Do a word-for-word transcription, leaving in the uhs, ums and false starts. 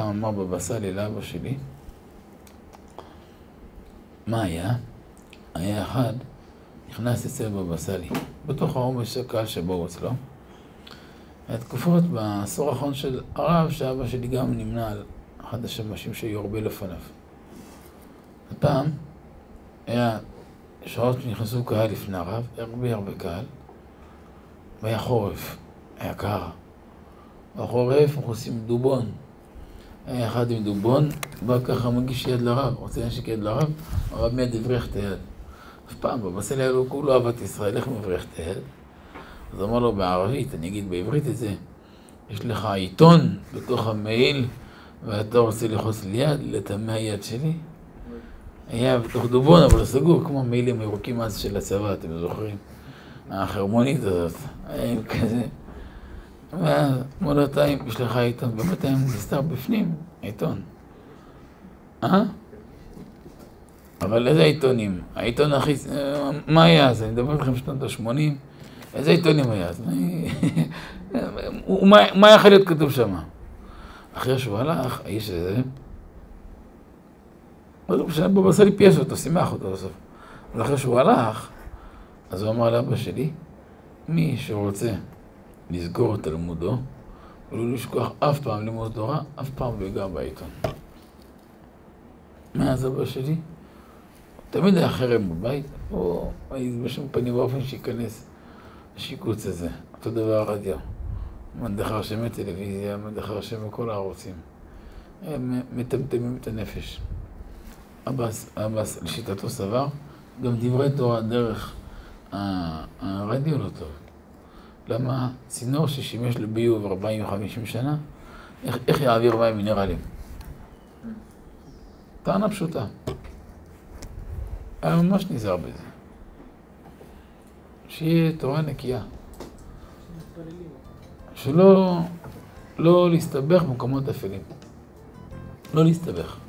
פעם אמר בבא סאלי לאבא שלי, מה היה? היה אחד, נכנס אצל בבא סאלי, בתוך העומס הקהל שבאו אצלו. התקופות בעשור האחרון של הרב, שאבא שלי גם נמנה על אחד השמשים שהיו הרבה לפניו. הפעם היה שעות שנכנסו קהל לפני הרב, הרבה הרבה קהל, והיה חורף, היה קר. בחורף אנחנו עושים דובון. היה אחד עם דובון, בא ככה מגיש יד לרב, רוצה להנשיק יד לרב, הרב מיד הבריח את היד. אף פעם, בבא סאלי היה לו כולו אהבת ישראל, איך מבריח את היד? אז אמר לו בערבית, אני אגיד בעברית את זה, יש לך עיתון בתוך המעיל, ואתה רוצה לחוץ ליד, לטמא היד שלי? היה בתוך דובון, אבל סגור, כמו מעילים הירוקים אז של הצבא, אתם זוכרים? החרמונית הזאת, היה עם כזה. ומולותיים, יש לך עיתון, באמת היה נסתר בפנים, עיתון. אה? אבל איזה עיתונים? העיתון הכי... מה היה אז? אני מדבר לכם שנות ה-שמונים. איזה עיתונים היה אז? מה היה יכול להיות כתוב שם? אחרי שהוא הלך, האיש הזה... בבא סאלי פייס אותו, שימח אותו בסוף. אבל אחרי שהוא הלך, אז הוא אמר לאבא שלי, מי שרוצה לסגור את תלמודו, ולא לשכוח אף פעם לימוד תורה, אף פעם לא ייגע בעיתון. מאז אבא שלי, תמיד היה חרם בבית, או בשום פנים באופן שייכנס השיקוץ הזה. אותו דבר הרדיו. מדחר שמי טלוויזיה, מדחר שמי כל הערוצים. הם מטמטמים את הנפש. אבאס, אבאס, לשיטתו סבר, גם דברי תורה דרך הרדיו לא טוב. למה צינור ששימש לביוב ארבעים וחמישים שנה, איך, איך יעביר מים מינרלים? טענה פשוטה. היה ממש נזהר בזה. שיהיה תורה נקייה. שלא לא להסתבך במקומות אפלים. לא להסתבך.